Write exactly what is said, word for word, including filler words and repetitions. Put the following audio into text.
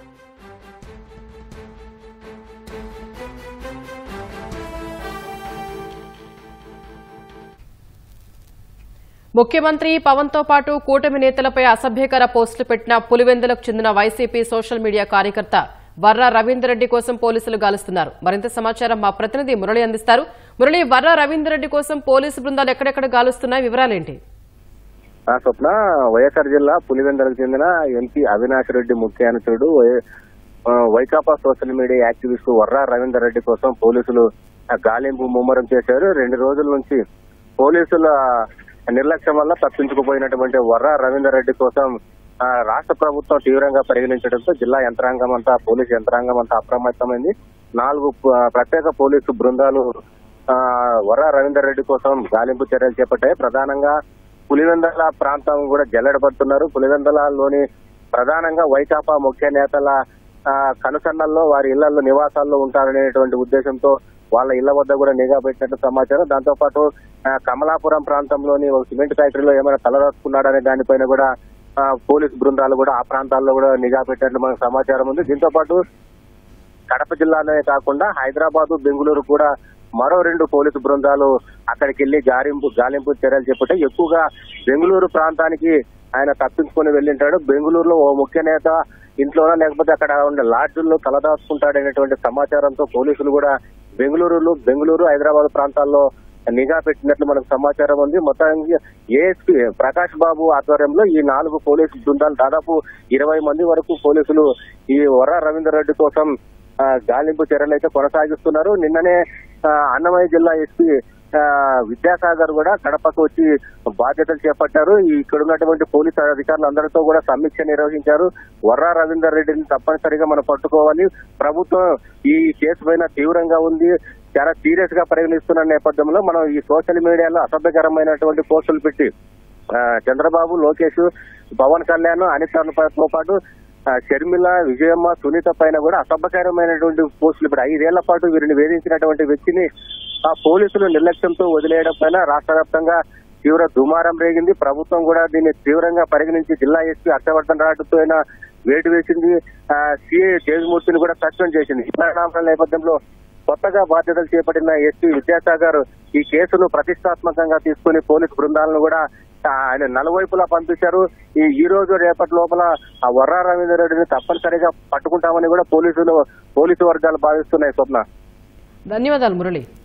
ముఖ్యమంత్రి పవన్ తో పాటు కూటమి నేతలపై అసభ్యకర పోస్టులు పెట్టిన పులివెందులకు చెందిన వైసీపీ సోషల్ మీడియా కార్యకర్త వర్రా రవీందర్ రెడ్డి కోసం పోలీసులు గాలిస్తున్నారు. మరింత సమాచారం మా ప్రతినిధి మురళి అందిస్తారు. మురళి, వర్రా రవీందర్ రెడ్డి కోసం పోలీసు బృందాలు ఎక్కడెక్కడ గాలుస్తున్నాయి, వివరాలేంటి? స్వప్న, వైఎస్ఆర్ జిల్లా పులివెందులకు చెందిన ఎంపీ అవినాష్ రెడ్డి ముఖ్య అనుచరుడు వైకాపా social media activist Varra Ravinder Reddy కోసం పోలీసులు గాలింపు ముమ్మరం చేశారు. రెండు రోజుల నుంచి పోలీసుల నిర్లక్ష్యం వల్ల తప్పించుకుపోయినటువంటి వర్రా రవీందర్ రెడ్డి కోసం రాష్ట్ర ప్రభుత్వం తీవ్రంగా పరిగణించడంతో జిల్లా యంత్రాంగం అంతా పోలీసు యంత్రాంగం అంతా అప్రమత్తమైంది. నాలుగు ప్రత్యేక పోలీసు బృందాలు వర్రా రవీందర్ రెడ్డి కోసం గాలింపు చర్యలు చేపట్టాయి. ప్రధానంగా పులివెందుల ప్రాంతం కూడా జల్లెడబడుతున్నారు. పులివెందులలోని ప్రధానంగా వైకాపా ముఖ్య నేతల కనుసన్నల్లో వారి ఇళ్లలో నివాసాల్లో ఉంటారనేటువంటి ఉద్దేశంతో వాళ్ళ ఇళ్ల వద్ద కూడా నిఘా పెట్టినట్టు సమాచారం. దాంతో పాటు కమలాపురం ప్రాంతంలోని ఒక సిమెంట్ ఫ్యాక్టరీలో ఏమైనా తలదాచుకున్నాడనే దానిపైన కూడా పోలీసు బృందాలు కూడా ఆ ప్రాంతాల్లో కూడా నిఘా పెట్టినట్లు మనకు సమాచారం ఉంది. దీంతో పాటు కడప జిల్లాలోనే కాకుండా హైదరాబాద్, బెంగళూరు కూడా మరో రెండు పోలీసు బృందాలు అక్కడికి వెళ్లి గాలింపు గాలింపు చర్యలు చేపట్టాయి. ఎక్కువగా బెంగళూరు ప్రాంతానికి ఆయన తప్పించుకొని వెళ్ళింటాడు. బెంగళూరులో ఓ ముఖ్య నేత ఇంట్లోనో లేకపోతే అక్కడ ఉండే లాడ్జుల్లో తలదాచుకుంటాడనేటువంటి సమాచారంతో పోలీసులు కూడా బెంగళూరులో బెంగళూరు హైదరాబాద్ ప్రాంతాల్లో నిఘా పెట్టినట్లు మనకు సమాచారం ఉంది. మొత్తానికి ఏఎస్పీ ప్రకాష్ బాబు ఆధ్వర్యంలో ఈ నాలుగు పోలీసు బృందాలు దాదాపు ఇరవై మంది వరకు పోలీసులు ఈ వర్రా రవీందర్ రెడ్డి కోసం గాలింపు చర్యలు అయితే కొనసాగిస్తున్నారు. నిన్ననే అన్నమయ్య జిల్లా ఎస్పీ విద్యాసాగర్ కూడా కడపకు వచ్చి బాధ్యతలు చేపట్టారు. ఇక్కడ ఉన్నటువంటి పోలీసు అధికారులు అందరితో కూడా సమీక్ష నిర్వహించారు. వర్రా రవీందర్ రెడ్డిని తప్పనిసరిగా మనం పట్టుకోవాలి, ప్రభుత్వం ఈ కేసు పైన తీవ్రంగా ఉంది, చాలా సీరియస్ గా పరిగణిస్తున్న నేపథ్యంలో మనం ఈ సోషల్ మీడియాలో అసభ్యకరమైనటువంటి పోస్టులు పెట్టి చంద్రబాబు, లోకేష్, పవన్ కళ్యాణ్, అనితతో పాటు షర్మిల, విజయమ్మ, సునీత పైన కూడా అసభ్యకరమైనటువంటి పోస్టులు ఇప్పుడు ఐదేళ్ల పాటు వీరిని వేధించినటువంటి వ్యక్తిని ఆ పోలీసులు నిర్లక్ష్యంతో వదిలేయడం పైన రాష్ట్ర వ్యాప్తంగా తీవ్ర దుమారం రేగింది. ప్రభుత్వం కూడా దీన్ని తీవ్రంగా పరిగణించి జిల్లా ఎస్పీ హర్షవర్ధన్ రాఠోడ్తో అయినా వేటు వేసింది. సిఐ తేజమూర్తిని కూడా సస్పెండ్ చేసింది. ఈ పరిణామాల నేపథ్యంలో కొత్తగా బాధ్యతలు చేపట్టిన ఎస్పీ విద్యాసాగర్ ఈ కేసును ప్రతిష్టాత్మకంగా తీసుకుని పోలీసు బృందాలను కూడా ఆయన నలువైపులా పంపించారు. ఈ ఈ రోజు రేపటి లోపల ఆ వర్రా రవీందర్ రెడ్డిని తప్పనిసరిగా పట్టుకుంటామని కూడా పోలీసులు పోలీసు వర్గాలు భావిస్తున్నాయి. స్వప్న, ధన్యవాదాలు మురళి.